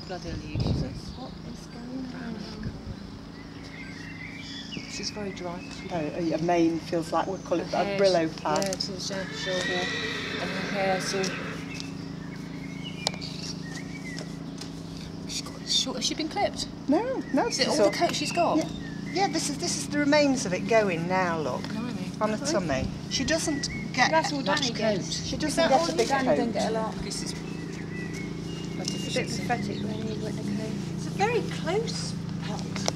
bloody leaves, she says. What is going on? This is very dry. Her mane feels like, we'll call it a Brillo pad. Yeah, it is, yeah, sure. Yeah. And her hair's all... She's got short. Has she been clipped? No. Is it all the coat she's got? Yeah, this is the remains of it going now, look. Blimey. On her tummy. She doesn't get That's all much Danny coat. gets. She doesn't get a big Danny coat. don't get a lot. This is... It's a bit pathetic when you wet the coat. It's a very close part.